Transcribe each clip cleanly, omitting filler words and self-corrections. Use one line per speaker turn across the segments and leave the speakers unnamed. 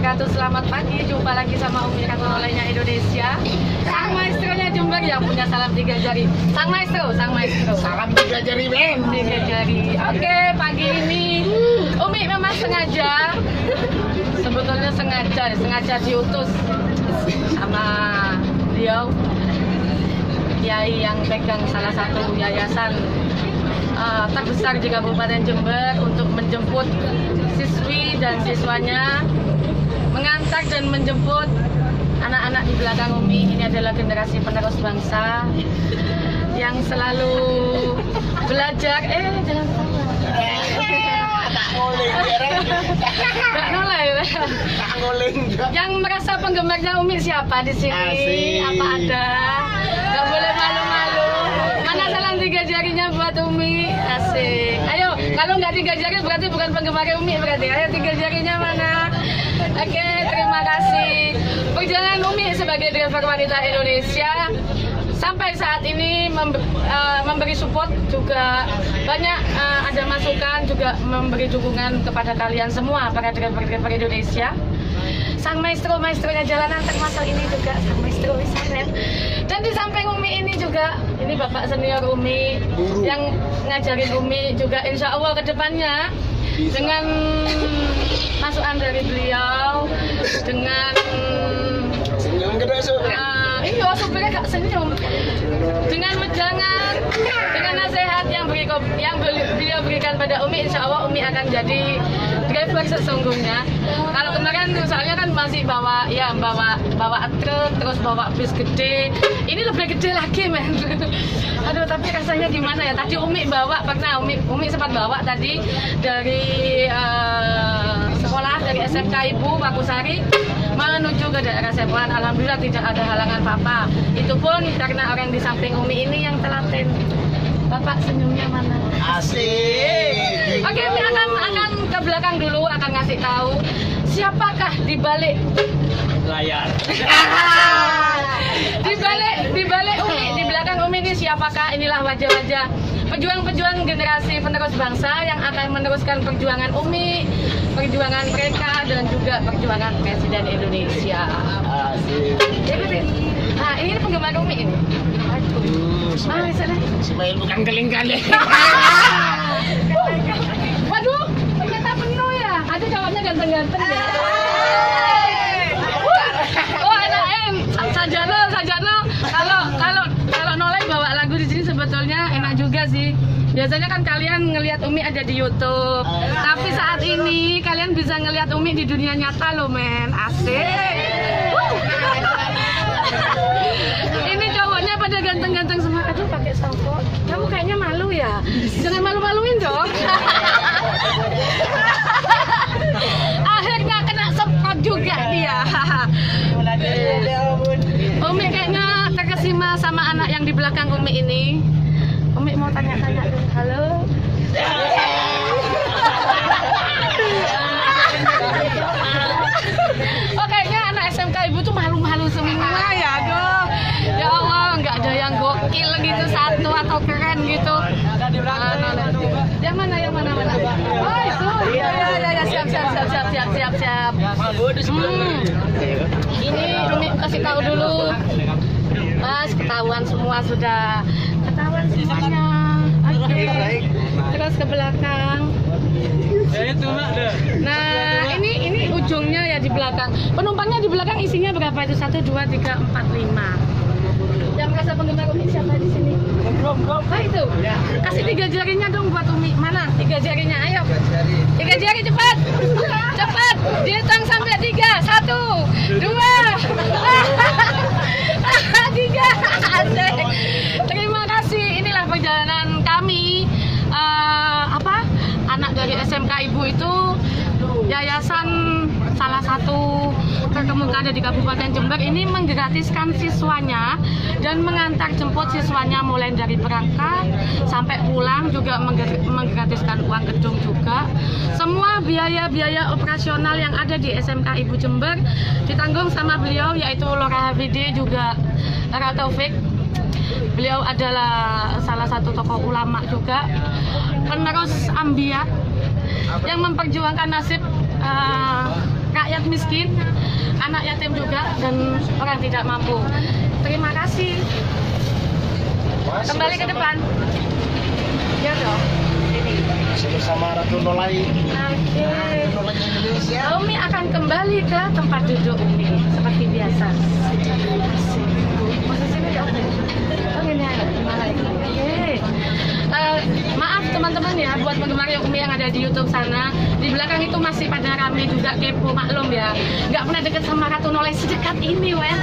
wabarakatuh. Selamat pagi, jumpa lagi sama Umi Ratu Nolainya Indonesia. Sang maestronya Jember yang punya salam 3 jari. Sang maestro.
Salam 3 jari, men.
3 jari. Oke, pagi ini Umi memang sengaja, sebetulnya sengaja diutus sama beliau, kiai yang pegang salah satu yayasan terbesar di Kabupaten Jember untuk menjemput siswi dan siswanya, mengantar dan menjemput anak-anak di belakang Umi. Ini adalah generasi penerus bangsa yang selalu belajar. Jangan yang merasa penggemarnya Umi siapa di sini?
Asik.
Apa ada? Gak boleh malu-malu. Mana salam 3 jarinya buat Umi? Asik. Ayo, kalau nggak 3 jari berarti bukan penggemar Umi berarti. Ayo 3 jarinya mana? Oke, terima kasih. Perjalanan Umi sebagai driver wanita Indonesia sampai saat ini memberi support juga banyak, ada masukan juga, memberi dukungan kepada kalian semua para driver-driver Indonesia. Sang maestronya jalanan termasuk ini juga sang maestro Wisaren. Dan di samping Umi ini juga, ini Bapak senior Umi yang ngajarin Umi juga, insya Allah ke depannya dengan masukan dari beliau, dengan
senyum gede
iya, supirnya gak senyum, dengan wejangan, dengan nasihat yang beliau berikan pada Umi, insya Allah Umi akan jadi driver sesungguhnya. Kalau kemarin soalnya kan masih bawa truk, terus bawa bis gede, ini lebih gede lagi, men. Aduh, tapi rasanya gimana ya? Tadi Umi bawa, pernah Umi sempat bawa tadi dari sekolah, dari SMK Ibu Pakusari menuju ke daerah Sepuan. Alhamdulillah tidak ada halangan apa-apa. Itu pun karena orang di samping Umi ini yang telaten. Bapak senyumnya mana?
Asik.
Oke, Umi akan ke belakang dulu, akan ngasih tahu siapakah di balik
Layar.
di balik Umi, di belakang Umi ini siapakah? Inilah wajah-wajah pejuang-pejuang generasi penerus bangsa yang akan meneruskan perjuangan Umi, perjuangan mereka, dan juga perjuangan Presiden Indonesia.
Asik.
Nah, ini penggemar Umi ini. Sana.
Ismail bukan keling-keling.
Waduh, ternyata penuh ya. Ada jawabnya ganteng-ganteng ya. Oh, anak Sajano. Kalau Nolai bawa lagu di sini sebetulnya enak juga sih. Biasanya kan kalian ngelihat Umi ada di YouTube, tapi saat ini kalian bisa ngelihat Umi di dunia nyata loh, men. Asik. Ini cowoknya pada ganteng-ganteng semua. Aduh, pakai sampo. Kamu kayaknya malu ya? Jangan malu-maluin dong. Akhirnya kena semprot juga dia. Umi kayaknya terkesima sama anak yang di belakang Umi ini. Umi mau tanya-tanya. Halo. Oh, kayaknya anak SMK Ibu tuh malu-malu semua ya. Aduh, ya Allah, nggak ada yang gokil gitu satu atau keren gitu. Yang mana? Oh, itu. Ya, siap. Ini Umi kasih tahu dulu. Mas, ketahuan semua sudah. Ketahuan semuanya. Oke. Terus ke belakang. Nah, ini ujungnya ya di belakang. Penumpangnya di belakang isinya berapa itu? 1, 2, 3, 4, 5. Yang merasa penggemar Umi siapa di sini? Oh, itu. Kasih 3 jarinya dong buat Umi. Mana? 3 jarinya, ayo. 3 jari cepat. Cepat. Dihitung sampai 3. 1, 2, 3. Asik. Terima kasih. Inilah perjalanan kami. Anak dari SMK Ibu itu yayasan salah satu terkemuka ada di Kabupaten Jember ini menggratiskan siswanya dan mengantar jemput siswanya mulai dari berangkat sampai pulang, juga menggratiskan uang gedung juga. Semua biaya-biaya operasional yang ada di SMK Ibu Jember ditanggung sama beliau, yaitu Lora Hafidi juga Ra Taufik. Beliau adalah salah satu tokoh ulama juga, penerus ambiyah yang memperjuangkan nasib rakyat miskin, anak yatim juga, dan orang tidak mampu. Terima kasih. Kembali ke depan. Ya dong. Ini.
Masih bersama Ratu Nolai.
Oke.
Nolai Indonesia.
Umi akan kembali ke tempat duduk Umi seperti biasa. Posisinya jauh. Oh ini ada. Oke. Maaf teman-teman ya buat penggemar Umi yang ada di YouTube sana. Di belakang itu masih pada rame juga, kepo, maklum ya. Nggak pernah deket sama Ratu Nolai sedekat ini, wen.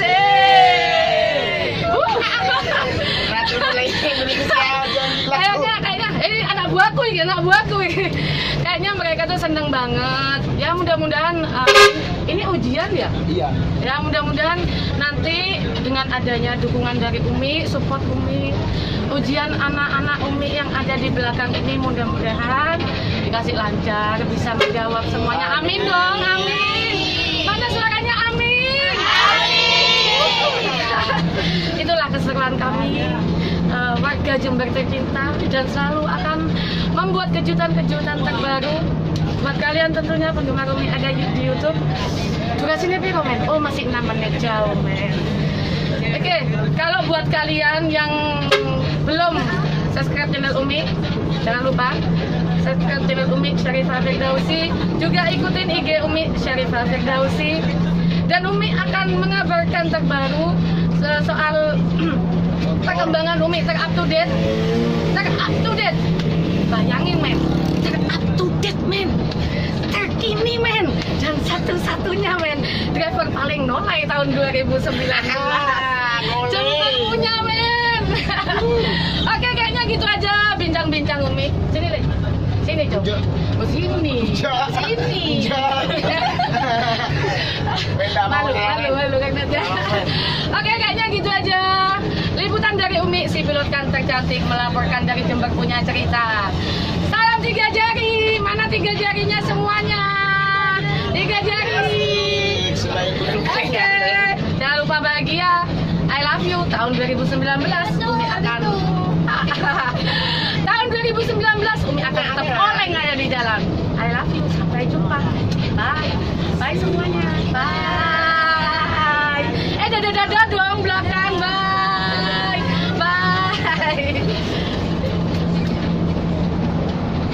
Asik.
Ratu Nolai Indonesia.
Kayaknya ini anak buahku kayaknya mereka tuh seneng banget ya. Mudah-mudahan ini ujian ya.
Iya.
Ya mudah-mudahan nanti dengan adanya dukungan dari Umi, support Umi, ujian anak-anak Umi yang ada di belakang ini mudah-mudahan dikasih lancar, bisa menjawab semuanya. Amin dong, amin. Mana suaranya amin? Amin. Itulah keseruan kami. Warga Jember tercinta, dan selalu akan membuat kejutan-kejutan terbaru buat kalian tentunya penggemar Umi ada di YouTube. Durasinya berapa men? Oh masih 6 menit, jauh men. Oke, kalau buat kalian yang belum subscribe channel Umi, jangan lupa subscribe channel Umi Syarifah Firdausi, juga ikutin IG Umi Syarifah Firdausi, dan Umi akan mengabarkan terbaru soal perkembangan Umi up to date. Bayangin men, up to date men, terkini men, dan satu-satunya men, driver paling nolai tahun 2019. Jembernya men. Oke, kayaknya gitu aja bincang-bincang Umi. Sini deh, sini Jo. Oh, sini. Malu kan aja. Oke, kayaknya gitu aja. Liputan dari Umi, si pilot kan tercantik melaporkan dari Jember punya cerita. Salam 3 jari, mana 3 jarinya semuanya? 3 jari. Oke, jangan lupa bahagia. I love you. Tahun 2019 Umi akan tahun 2019 Umi akan tetap oleng ada di jalan. I love you. Sampai jumpa. Bye. Bye semuanya.